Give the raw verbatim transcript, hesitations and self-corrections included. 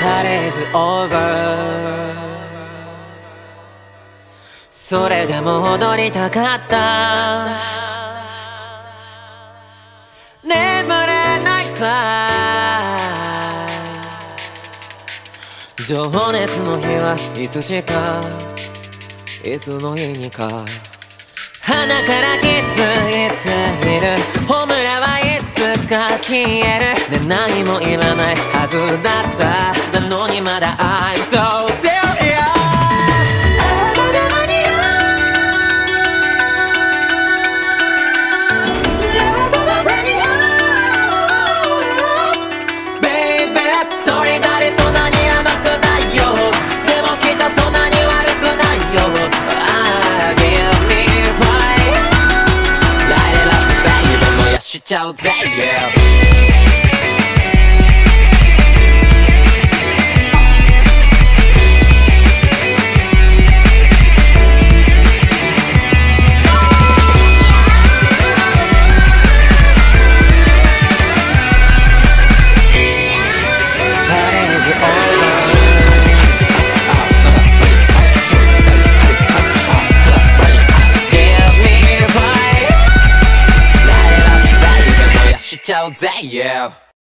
パレーズオーバー。それでも踊りたかった。眠れないくらい情熱の日はいつしかいつの日にか鼻から気づいている。ホムラはいつか消える。で何もいらないはずだった。なのにまだ I'm so serious。 まだ間に合う。まだ間に合う Baby。 それだれそんなに甘くないよ。でもきっとそんなに悪くないよ。しちゃうぜ、yeah。 しちゃうぜ、yeah。